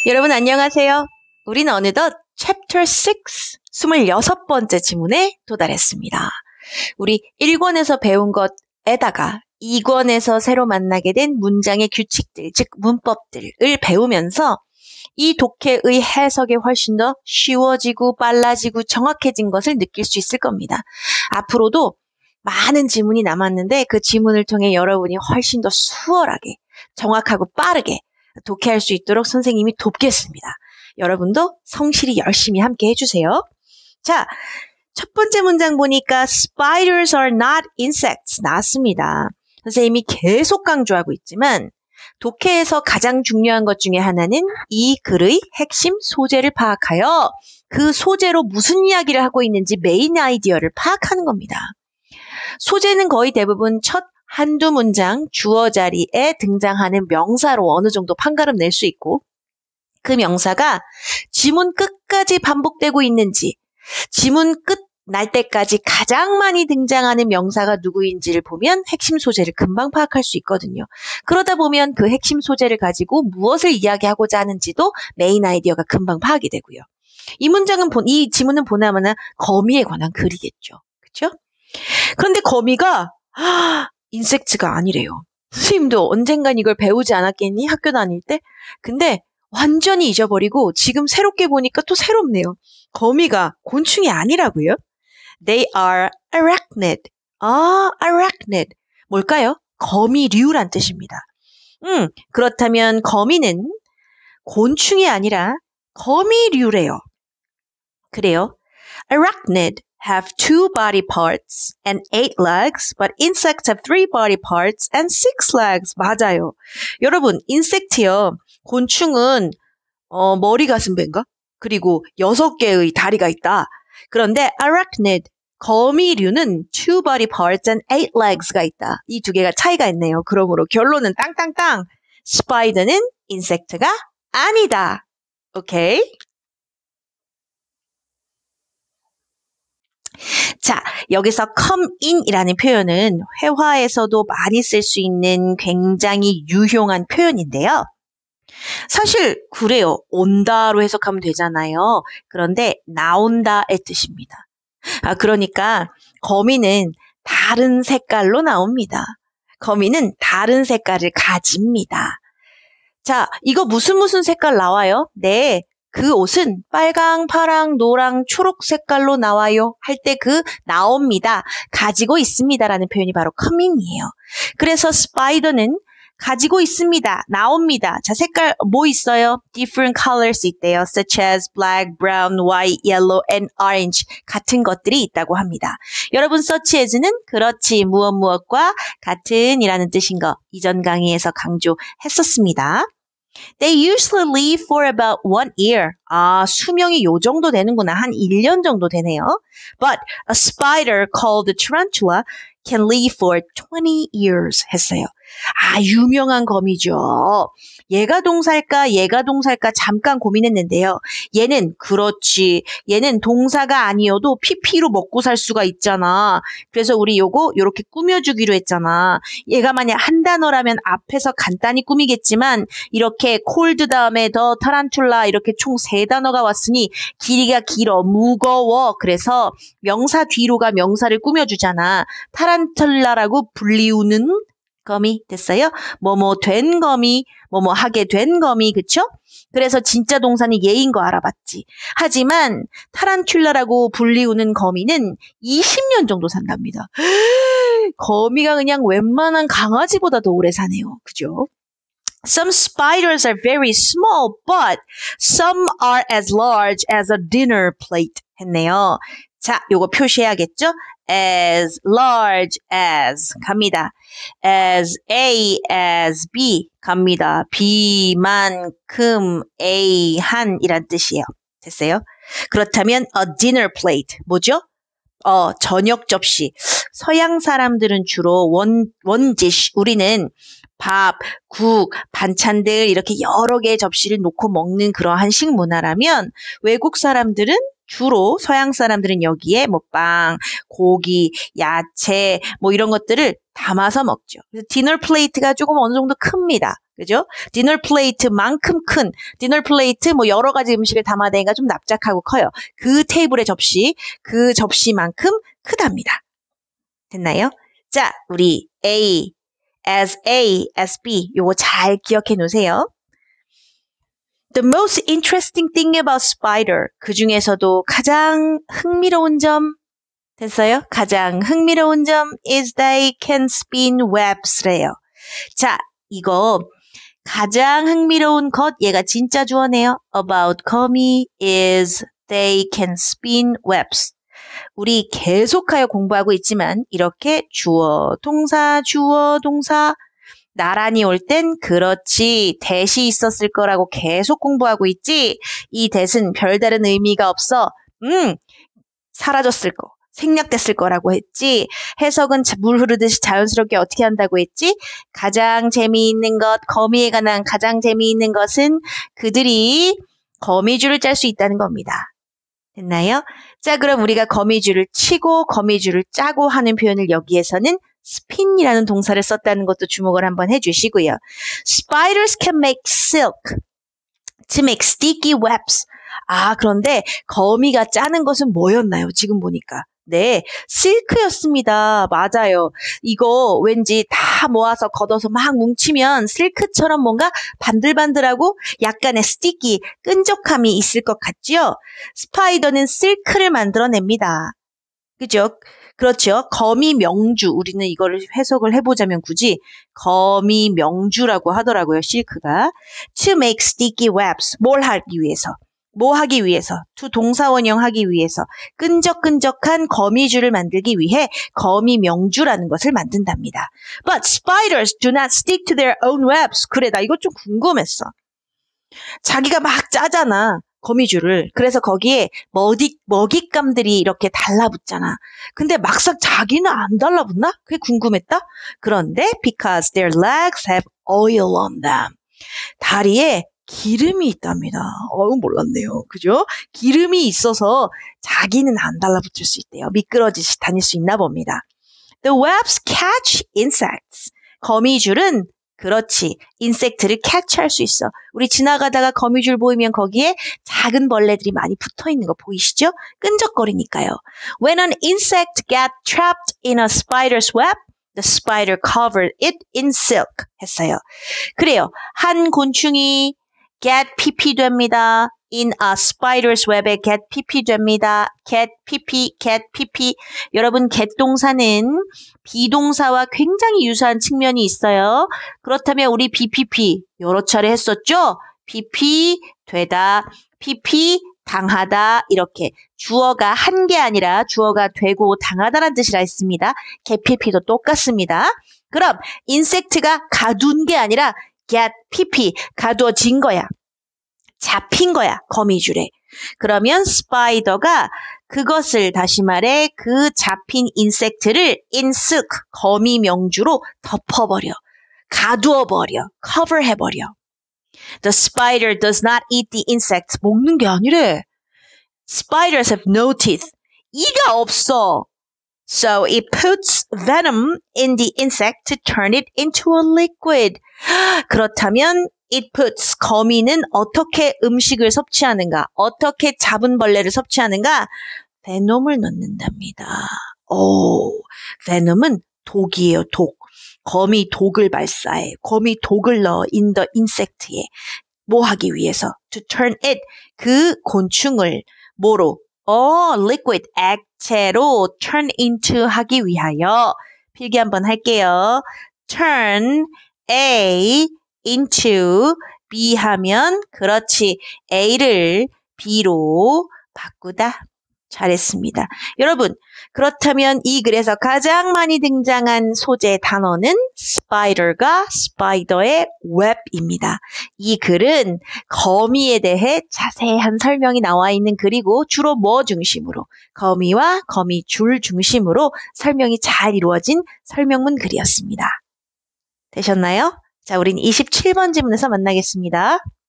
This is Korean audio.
여러분 안녕하세요. 우리는 어느덧 Chapter 6, 26번째 지문에 도달했습니다. 우리 1권에서 배운 것에다가 2권에서 새로 만나게 된 문장의 규칙들, 즉 문법들을 배우면서 이 독해의 해석이 훨씬 더 쉬워지고 빨라지고 정확해진 것을 느낄 수 있을 겁니다. 앞으로도 많은 지문이 남았는데 그 지문을 통해 여러분이 훨씬 더 수월하게, 정확하고 빠르게 독해할 수 있도록 선생님이 돕겠습니다. 여러분도 성실히 열심히 함께 해주세요. 자, 첫 번째 문장 보니까 Spiders are not insects 나왔습니다. 선생님이 계속 강조하고 있지만 독해에서 가장 중요한 것 중에 하나는 이 글의 핵심 소재를 파악하여 그 소재로 무슨 이야기를 하고 있는지 메인 아이디어를 파악하는 겁니다. 소재는 거의 대부분 첫 한두 문장 주어 자리에 등장하는 명사로 어느 정도 판가름 낼 수 있고 그 명사가 지문 끝까지 반복되고 있는지 지문 끝 날 때까지 가장 많이 등장하는 명사가 누구인지를 보면 핵심 소재를 금방 파악할 수 있거든요. 그러다 보면 그 핵심 소재를 가지고 무엇을 이야기하고자 하는지도 메인 아이디어가 금방 파악이 되고요. 이 지문은 보나마나 거미에 관한 글이겠죠. 그렇죠? 그런데 거미가 인섹트가 아니래요. 선생님도 언젠간 이걸 배우지 않았겠니? 학교 다닐 때? 근데 완전히 잊어버리고 지금 새롭게 보니까 또 새롭네요. 거미가 곤충이 아니라고요? They are arachnid. arachnid. 뭘까요? 거미류란 뜻입니다. 그렇다면 거미는 곤충이 아니라 거미류래요. 그래요. Arachnid have 2 body parts and 8 legs, but insects have 3 body parts and 6 legs. 맞아요. 여러분, 인섹트요. 곤충은 머리, 가슴, 배인가? 그리고 6개의 다리가 있다. 그런데 arachnid, 거미류는 2 body parts and 8 legs가 있다. 이 두 개가 차이가 있네요. 그러므로 결론은 땅땅땅. 스파이더는 인섹트가 아니다. 오케이? 자, 여기서 come in이라는 표현은 회화에서도 많이 쓸 수 있는 굉장히 유용한 표현인데요. 사실 그래요. 온다로 해석하면 되잖아요. 그런데 나온다의 뜻입니다. 그러니까 거미는 다른 색깔로 나옵니다. 거미는 다른 색깔을 가집니다. 자, 이거 무슨 색깔 나와요? 네. 그 옷은 빨강, 파랑, 노랑, 초록 색깔로 나와요. 할 때 그 나옵니다. 가지고 있습니다라는 표현이 바로 come in이에요. 그래서 스파이더는 가지고 있습니다. 나옵니다. 자, 색깔 뭐 있어요? Different colors 있대요. Such as black, brown, white, yellow, and orange 같은 것들이 있다고 합니다. 여러분, such as는 그렇지, 무엇과 같은 이라는 뜻인 거 이전 강의에서 강조했었습니다. They usually live for about 1 year. 수명이 요 정도 되는구나. 한 1년 정도 되네요. But a spider called the tarantula can live for 20 years 했어요. 유명한 거미죠. 얘가 동사일까 잠깐 고민했는데요. 얘는 동사가 아니어도 PP로 먹고 살 수가 있잖아. 그래서 우리 요렇게 꾸며주기로 했잖아. 얘가 만약 한 단어라면 앞에서 간단히 꾸미겠지만 이렇게 cold 다음에 더 타란툴라 이렇게 총 3단어가 왔으니 길이가 길어, 무거워. 그래서 명사 뒤로가 명사를 꾸며주잖아. 타란툴라라고 불리우는 거미 됐어요? 뭐뭐 된 거미, 뭐뭐 하게 된 거미, 그쵸? 그래서 진짜 동사는 얘인 거 알아봤지. 하지만 타란툴라라고 불리우는 거미는 20년 정도 산답니다. 거미가 그냥 웬만한 강아지보다 더 오래 사네요. 그죠? Some spiders are very small, but some are as large as a dinner plate 했네요. 자, 요거 표시해야겠죠? As large as 갑니다. As A, as B 갑니다. B만큼 A 한이란 뜻이에요. 됐어요? 그렇다면 a dinner plate 뭐죠? 저녁 접시. 서양 사람들은 주로 원디쉬 우리는 밥, 국, 반찬들 이렇게 여러 개의 접시를 놓고 먹는 그러한 식문화라면 외국 사람들은 주로 서양 사람들은 여기에 뭐 빵, 고기, 야채 뭐 이런 것들을 담아서 먹죠. 그래서 디너 플레이트가 조금 어느 정도 큽니다. 그죠? 디너 플레이트만큼 큰 디너 플레이트 뭐 여러 가지 음식을 담아대니까 좀 납작하고 커요. 그 테이블의 접시, 그 접시만큼 크답니다. 됐나요? 자, 우리 A as B 요거 잘 기억해 놓으세요. The most interesting thing about spider 그 중에서도 가장 흥미로운 점 됐어요? 가장 흥미로운 점 is they can spin webs래요. 자, 이거 가장 흥미로운 것 얘가 진짜 주어네요. About 거미 is they can spin webs. 우리 계속하여 공부하고 있지만 이렇게 주어, 동사, 나란히 올 땐 그렇지, that이 있었을 거라고 계속 공부하고 있지. 이 that은 별다른 의미가 없어. 사라졌을 거, 생략됐을 거라고 했지. 해석은 물 흐르듯이 자연스럽게 어떻게 한다고 했지? 가장 재미있는 것, 거미에 관한 가장 재미있는 것은 그들이 거미줄을 짤 수 있다는 겁니다. 됐나요? 자, 그럼 우리가 거미줄을 치고 거미줄을 짜고 하는 표현을 여기에서는 spin이라는 동사를 썼다는 것도 주목을 한번 해주시고요. Spiders can make silk to make sticky webs. 아, 그런데 거미가 짜는 것은 뭐였나요? 지금 보니까. 네, 실크였습니다. 맞아요. 이거 왠지 다 모아서 걷어서 막 뭉치면 실크처럼 뭔가 반들반들하고 약간의 스티키, 끈적함이 있을 것 같죠? 스파이더는 실크를 만들어냅니다. 그죠? 그렇죠. 거미 명주. 우리는 이거를 해석을 해보자면 굳이 거미 명주라고 하더라고요. 실크가. To make sticky webs. 뭘 하기 위해서? 뭐 하기 위해서? to 동사원형 하기 위해서. 끈적끈적한 거미줄을 만들기 위해 거미 명주라는 것을 만든답니다. But spiders do not stick to their own webs. 그래, 나 이거 좀 궁금했어. 자기가 막 짜잖아. 거미줄을. 그래서 거기에 먹잇감들이 이렇게 달라붙잖아. 근데 막상 자기는 안 달라붙나? 그게 궁금했다? 그런데 because their legs have oil on them. 다리에 기름이 있답니다. 몰랐네요. 그죠? 기름이 있어서 자기는 안 달라붙을 수 있대요. 미끄러지시 다닐 수 있나 봅니다. The webs catch insects. 거미줄은 그렇지. 인섹트를 캐치할 수 있어. 우리 지나가다가 거미줄 보이면 거기에 작은 벌레들이 많이 붙어있는 거 보이시죠? 끈적거리니까요. When an insect got trapped in a spider's web, the spider covered it in silk. 했어요. 그래요. 한 곤충이 get pp 됩니다. in a spider's web에 get pp 됩니다. get pp. 여러분 get 동사는 비동사와 굉장히 유사한 측면이 있어요. 그렇다면 우리 bpp 여러 차례 했었죠? pp 되다, pp 당하다 이렇게 주어가 한 게 아니라 주어가 되고 당하다라는 뜻이라 했습니다. get pp도 똑같습니다. 그럼 인섹트가 가둔 게 아니라 get pp 가두어진 거야. 잡힌 거야. 거미줄에. 그러면 스파이더가 그것을 다시 말해 그 잡힌 인섹트를 in silk 거미 명주로 덮어버려. 가두어버려. cover해버려. The spider does not eat the insect. 먹는 게 아니래. Spiders have no teeth. 이가 없어. So it puts venom in the insect to turn it into a liquid. 그렇다면 it puts 거미는 어떻게 음식을 섭취하는가? 어떻게 잡은 벌레를 섭취하는가? 베놈을 넣는답니다. 베놈은 독이에요, 독. 거미 독을 발사해. 거미 독을 넣어 in the insect에. 뭐 하기 위해서? To turn it, 그 곤충을 뭐로? liquid, 액체로 turn into 하기 위하여. 필기 한번 할게요. turn A into B 하면 그렇지. A를 B로 바꾸다. 잘했습니다. 여러분, 그렇다면 이 글에서 가장 많이 등장한 소재 단어는 spider가 spider의 web입니다. 이 글은 거미에 대해 자세한 설명이 나와 있는 글이고 주로 뭐 중심으로? 거미와 거미줄 중심으로 설명이 잘 이루어진 설명문 글이었습니다. 되셨나요? 자, 우린 27번 지문에서 만나겠습니다.